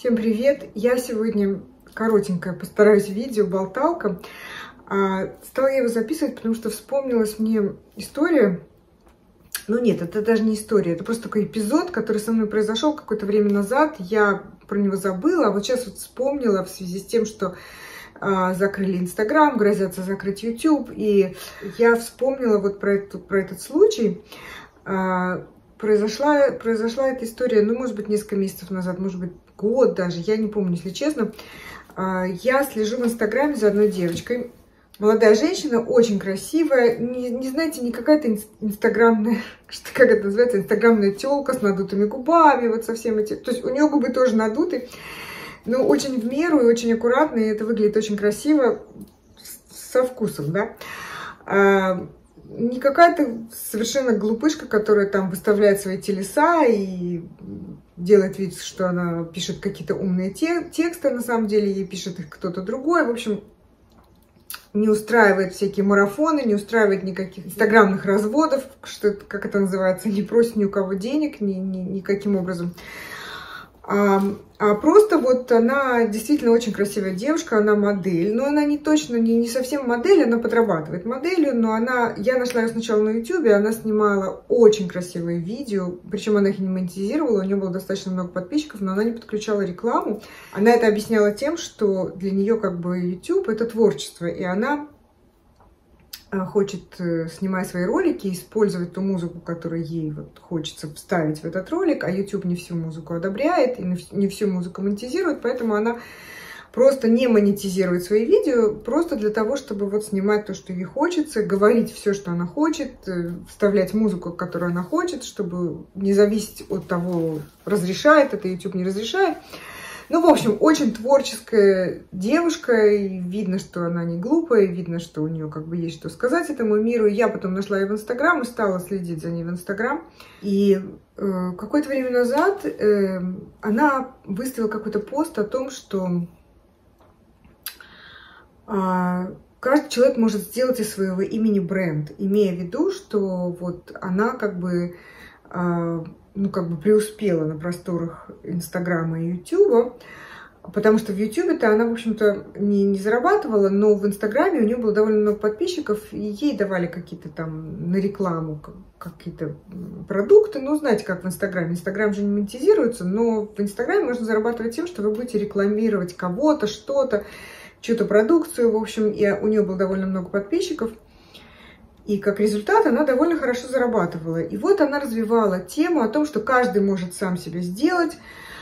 Всем привет! Я сегодня коротенькое постараюсь видео, болталка. Стала я его записывать, потому что вспомнилась мне история. Ну нет, это даже не история, это просто такой эпизод, который со мной произошел какое-то время назад. Я про него забыла, а вот сейчас вот вспомнила в связи с тем, что закрыли Инстаграм, грозятся закрыть YouTube. И я вспомнила вот про этот случай. Произошла эта история, ну, может быть, несколько месяцев назад, может быть, год даже, я не помню, если честно. Я слежу в Инстаграме за одной девочкой. Молодая женщина, очень красивая, не знаете, не какая-то инстаграмная, как это называется, инстаграмная тёлка с надутыми губами, вот совсем эти. То есть у нее губы тоже надуты, но очень в меру и очень аккуратно, и это выглядит очень красиво, со вкусом, да. Не какая-то совершенно глупышка, которая там выставляет свои телеса и делает вид, что она пишет какие-то умные тексты, на самом деле ей пишет их кто-то другой. В общем, не устраивает всякие марафоны, не устраивает никаких инстаграмных разводов, что, как это называется, не просит ни у кого денег, никаким образом. Просто вот она действительно очень красивая девушка, она модель, но она не совсем модель, она подрабатывает моделью, но я нашла ее сначала на YouTube, она снимала очень красивые видео, причем она их не монетизировала, у нее было достаточно много подписчиков, но она не подключала рекламу. Она это объясняла тем, что для нее как бы YouTube это творчество, и она хочет, снимая свои ролики, использовать ту музыку, которую ей вот хочется вставить в этот ролик, а YouTube не всю музыку одобряет и не всю музыку монетизирует, поэтому она просто не монетизирует свои видео, просто для того, чтобы вот снимать то, что ей хочется, говорить все, что она хочет, вставлять музыку, которую она хочет, чтобы не зависеть от того, разрешает это YouTube, не разрешает. Ну, в общем, очень творческая девушка, и видно, что она не глупая, видно, что у нее как бы есть что сказать этому миру. И я потом нашла ее в Инстаграм и стала следить за ней в Инстаграм. И какое-то время назад она выставила какой-то пост о том, что каждый человек может сделать из своего имени бренд, имея в виду, что вот она как бы преуспела на просторах Инстаграма и Ютуба, потому что в Ютубе-то она, в общем-то, не зарабатывала, но в Инстаграме у нее было довольно много подписчиков, и ей давали какие-то там на рекламу какие-то продукты. Ну, знаете, как в Инстаграме. Инстаграм же не монетизируется, но в Инстаграме можно зарабатывать тем, что вы будете рекламировать кого-то, что-то, чью-то продукцию, в общем, и у нее было довольно много подписчиков. И как результат она довольно хорошо зарабатывала. И вот она развивала тему о том, что каждый может сам себя сделать.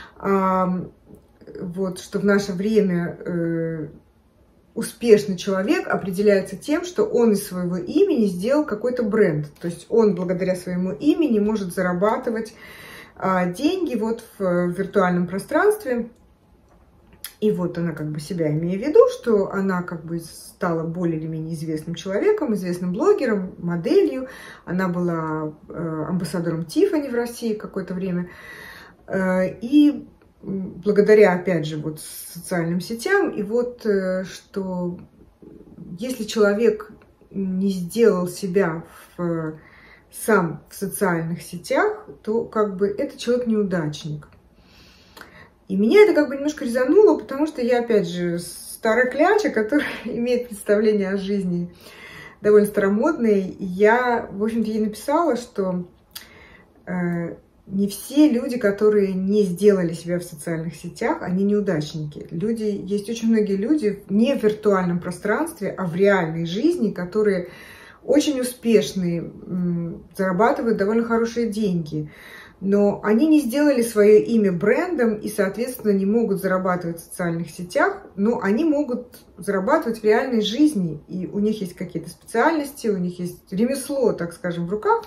Вот, что в наше время успешный человек определяется тем, что он из своего имени сделал какой-то бренд. То есть он благодаря своему имени может зарабатывать деньги вот в виртуальном пространстве. И вот она как бы себя имея в виду, что она как бы стала более или менее известным человеком, известным блогером, моделью. Она была амбассадором Тиффани в России какое-то время. И благодаря, опять же, вот социальным сетям, и вот что если человек не сделал себя сам в социальных сетях, то как бы этот человек неудачник. И меня это как бы немножко резануло, потому что я, опять же, старая кляча, которая имеет представление о жизни довольно старомодное. И я, в общем-то, ей написала, что не все люди, которые не сделали себя в социальных сетях, они неудачники. Есть очень многие люди не в виртуальном пространстве, а в реальной жизни, которые очень успешные, зарабатывают довольно хорошие деньги. Но они не сделали свое имя брендом и, соответственно, не могут зарабатывать в социальных сетях, но они могут зарабатывать в реальной жизни. И у них есть какие-то специальности, у них есть ремесло, так скажем, в руках.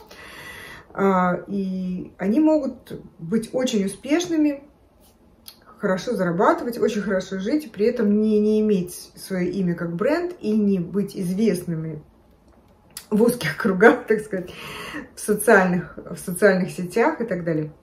И они могут быть очень успешными, хорошо зарабатывать, очень хорошо жить, и при этом не иметь свое имя как бренд и не быть известными в узких кругах, так сказать, в социальных сетях и так далее.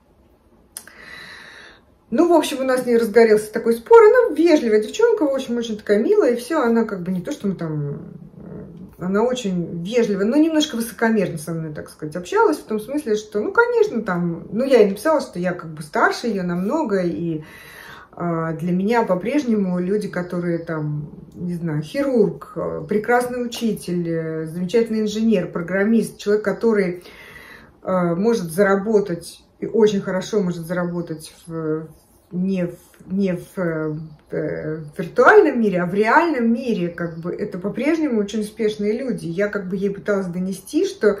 Ну, в общем, у нас с ней разгорелся такой спор. Она вежливая девчонка, в общем, очень такая милая, и все. Она как бы не то, что мы там... Она очень вежливая, но немножко высокомерно со мной, так сказать, общалась, в том смысле, что, ну, конечно, там... Ну, я ей написала, что я как бы старше ее намного, и Для меня по-прежнему люди, которые там, не знаю, хирург, прекрасный учитель, замечательный инженер, программист, человек, который может заработать и очень хорошо может заработать не в виртуальном мире, а в реальном мире, как бы, это по-прежнему очень успешные люди. Я как бы ей пыталась донести, что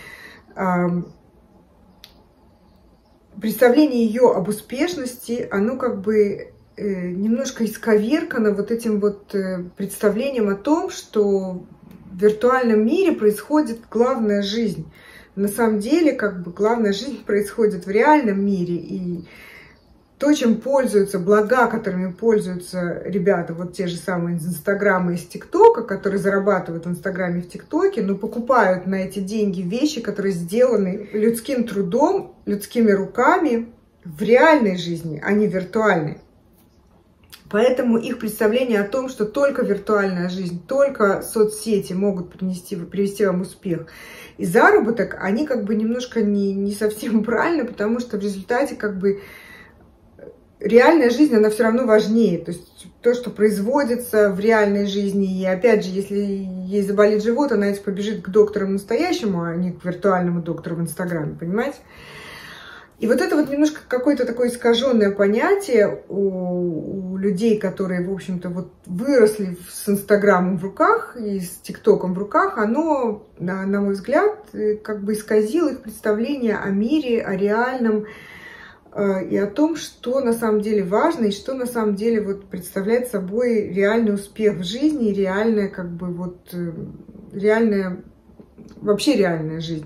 представление ее об успешности, оно как бы немножко исковеркано вот этим вот представлением о том, что в виртуальном мире происходит главная жизнь. На самом деле, как бы, главная жизнь происходит в реальном мире, и то, чем пользуются, блага, которыми пользуются ребята, вот те же самые из Инстаграма, из ТикТока, которые зарабатывают в Инстаграме и в ТикТоке, но покупают на эти деньги вещи, которые сделаны людским трудом, людскими руками в реальной жизни, а не виртуальной. Поэтому их представление о том, что только виртуальная жизнь, только соцсети могут привести вам успех и заработок, они как бы немножко не совсем правильно, потому что в результате как бы реальная жизнь, она все равно важнее. То есть то, что производится в реальной жизни. И опять же, если ей заболит живот, она ведь побежит к доктору настоящему, а не к виртуальному доктору в Инстаграме, понимаете? И вот это вот немножко какое-то такое искаженное понятие у людей, которые, в общем-то, вот выросли с Инстаграмом в руках и с ТикТоком в руках, оно, на мой взгляд, как бы исказило их представление о мире, о реальном, и о том, что на самом деле важно, и что на самом деле вот представляет собой реальный успех в жизни, и реальная, как бы, вот, реальная, вообще реальная жизнь.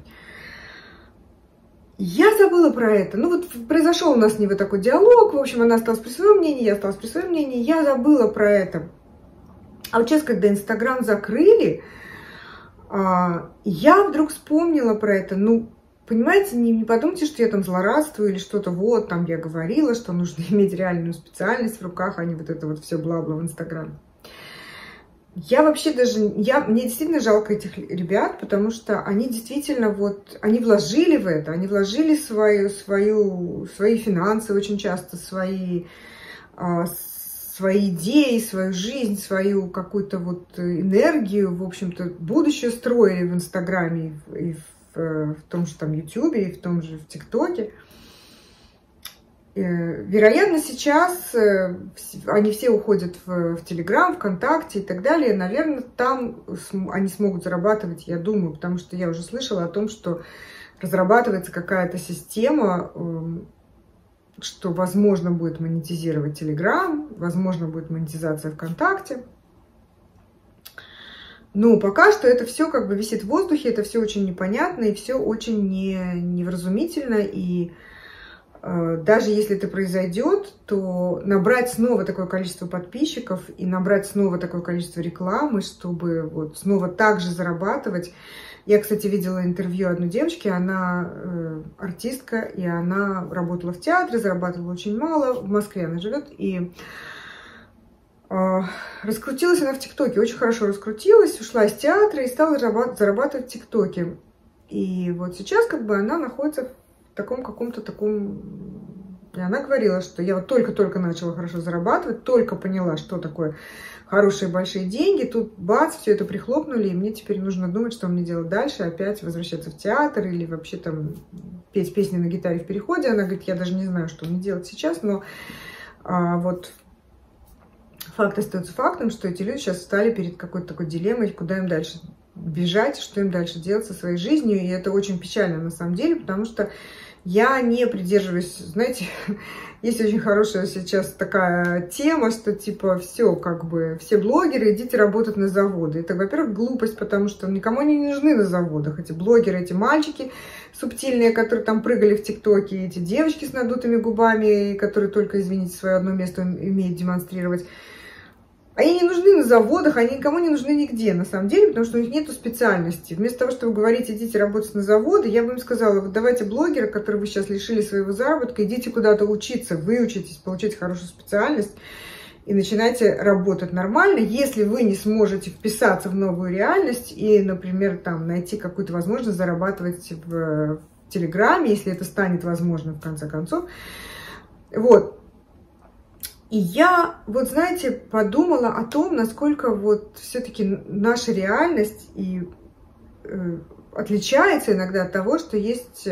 Я забыла про это. Ну вот произошел у нас с ней вот такой диалог, в общем, она осталась при своем мнении, я осталась при своем мнении, я забыла про это. А вот сейчас, когда Инстаграм закрыли, я вдруг вспомнила про это. Ну, понимаете, не подумайте, что я там злорадствую или что-то, вот, там я говорила, что нужно иметь реальную специальность в руках, а не вот это вот все бла-бла в Инстаграме. Я вообще даже, мне действительно жалко этих ребят, потому что они действительно вот, они вложили в это, они вложили свои финансы очень часто, свои идеи, свою жизнь, свою какую-то вот энергию, в общем-то, будущее строили в Инстаграме и в том же там Ютубе, и в том же в ТикТоке. Вероятно, сейчас они все уходят в Телеграм, ВКонтакте и так далее. Наверное, там они смогут зарабатывать, я думаю, потому что я уже слышала о том, что разрабатывается какая-то система, что возможно будет монетизировать Телеграм, возможно будет монетизация ВКонтакте. Но пока что это все как бы висит в воздухе, это все очень непонятно и все очень невразумительно. И даже если это произойдет, то набрать снова такое количество подписчиков и набрать снова такое количество рекламы, чтобы вот снова так же зарабатывать. Я, кстати, видела интервью одной девочки, она артистка, и она работала в театре, зарабатывала очень мало, в Москве она живет, и раскрутилась она в ТикТоке, очень хорошо раскрутилась, ушла из театра и стала зарабатывать в ТикТоке. И вот сейчас как бы она находится в таком каком-то таком... И она говорила, что я вот только-только начала хорошо зарабатывать, только поняла, что такое хорошие большие деньги, тут бац, все это прихлопнули, и мне теперь нужно думать, что мне делать дальше, опять возвращаться в театр или вообще там петь песни на гитаре в переходе. Она говорит, я даже не знаю, что мне делать сейчас, но вот факт остается фактом, что эти люди сейчас встали перед какой-то такой дилеммой, куда им дальше бежать, что им дальше делать со своей жизнью, и это очень печально на самом деле, потому что я не придерживаюсь, знаете, есть очень хорошая сейчас такая тема, что типа все, как бы, все блогеры, идите работать на заводы. Это, во-первых, глупость, потому что никому они не нужны на заводах. Эти блогеры, эти мальчики субтильные, которые там прыгали в ТикТоке, эти девочки с надутыми губами, которые только, извините, свое одно место умеют демонстрировать. Они не нужны на заводах, они никому не нужны нигде, на самом деле, потому что у них нету специальности. Вместо того, чтобы говорить, идите работать на заводы, я бы им сказала, вот давайте блогеры, которые вы сейчас лишили своего заработка, идите куда-то учиться, выучитесь, получите хорошую специальность и начинайте работать нормально. Если вы не сможете вписаться в новую реальность и, например, там, найти какую-то возможность зарабатывать в Телеграме, если это станет возможным в конце концов, вот. И я, вот знаете, подумала о том, насколько вот все-таки наша реальность и отличается иногда от того, что есть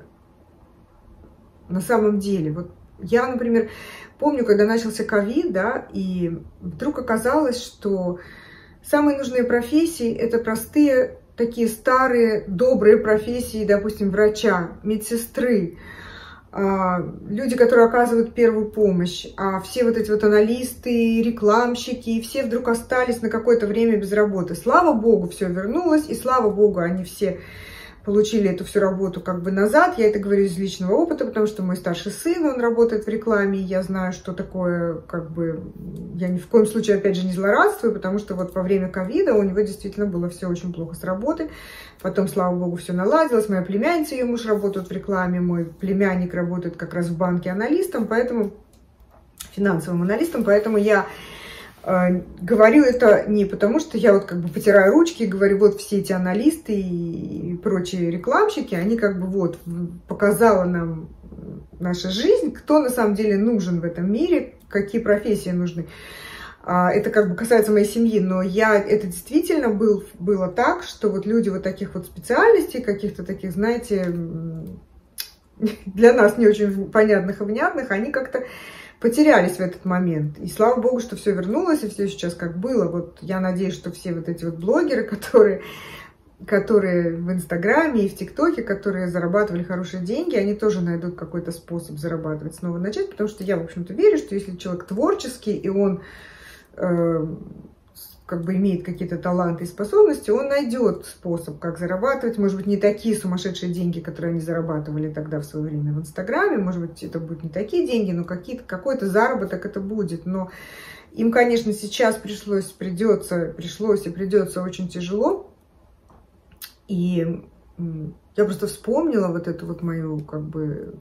на самом деле. Вот я, например, помню, когда начался ковид, да, и вдруг оказалось, что самые нужные профессии — это простые, такие старые, добрые профессии, допустим, врача, медсестры, люди, которые оказывают первую помощь, а все вот эти вот аналисты, рекламщики, все вдруг остались на какое-то время без работы. Слава богу, все вернулось, и слава богу, они все получили эту всю работу как бы назад. Я это говорю из личного опыта, потому что мой старший сын, он работает в рекламе, и я знаю, что такое, как бы, я ни в коем случае, опять же, не злорадствую, потому что вот во время ковида у него действительно было все очень плохо с работой. Потом, слава богу, все наладилось. Моя племянница, ее муж работает в рекламе, мой племянник работает как раз в банке аналистом, поэтому, финансовым аналистом, поэтому я говорю это не потому, что я вот как бы потираю ручки и говорю, вот все эти аналисты и прочие рекламщики, они как бы вот показала нам наша жизнь, кто на самом деле нужен в этом мире, какие профессии нужны. Это как бы касается моей семьи, но это действительно было так, что вот люди вот таких вот специальностей, каких-то таких, знаете, для нас не очень понятных и внятных, они как-то потерялись в этот момент. И слава богу, что все вернулось, и все сейчас как было. Вот я надеюсь, что все вот эти вот блогеры, которые в Инстаграме и в ТикТоке, которые зарабатывали хорошие деньги, они тоже найдут какой-то способ зарабатывать, снова начать, потому что я, в общем-то, верю, что если человек творческий, и он как бы имеет какие-то таланты и способности, он найдет способ, как зарабатывать. Может быть, не такие сумасшедшие деньги, которые они зарабатывали тогда в свое время в Инстаграме. Может быть, это будут не такие деньги, но какой-то заработок это будет. Но им, конечно, сейчас пришлось и придется очень тяжело. И я просто вспомнила вот эту вот мою, как бы,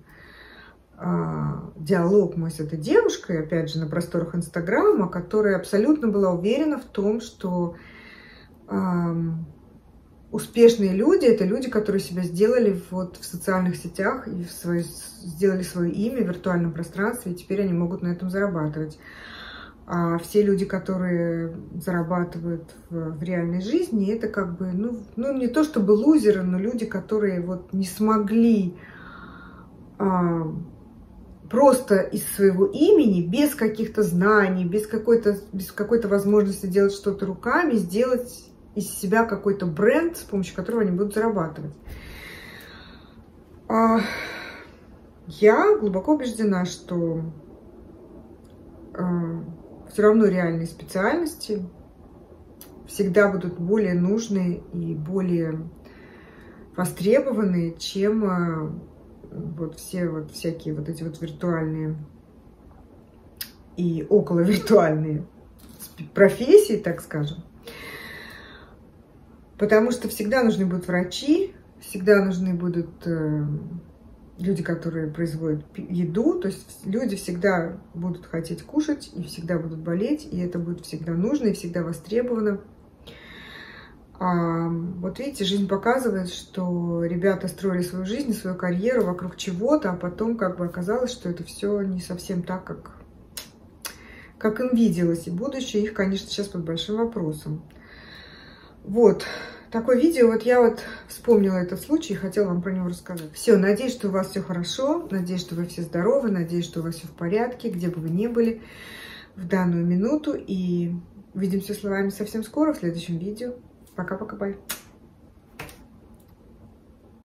диалог мой с этой девушкой, опять же, на просторах Инстаграма, которая абсолютно была уверена в том, что успешные люди — это люди, которые себя сделали вот в социальных сетях и сделали свое имя в виртуальном пространстве, и теперь они могут на этом зарабатывать. А все люди, которые зарабатывают в реальной жизни, это как бы, ну не то чтобы лузеры, но люди, которые вот не смогли просто из своего имени, без каких-то знаний, без какой-то возможности делать что-то руками, сделать из себя какой-то бренд, с помощью которого они будут зарабатывать. Я глубоко убеждена, что все равно реальные специальности всегда будут более нужны и более востребованы, чем вот все вот всякие вот эти вот виртуальные и околовиртуальные профессии, так скажем. Потому что всегда нужны будут врачи, всегда нужны будут люди, которые производят еду, то есть люди всегда будут хотеть кушать и всегда будут болеть, и это будет всегда нужно и всегда востребовано. Вот видите, жизнь показывает, что ребята строили свою жизнь, свою карьеру вокруг чего-то, а потом как бы оказалось, что это все не совсем так, как им виделось. И будущее их, конечно, сейчас под большим вопросом. Вот такое видео. Вот я вот вспомнила этот случай и хотела вам про него рассказать. Все, надеюсь, что у вас все хорошо, надеюсь, что вы все здоровы, надеюсь, что у вас все в порядке, где бы вы ни были в данную минуту. И увидимся с вами совсем скоро в следующем видео. Пока-пока, бай.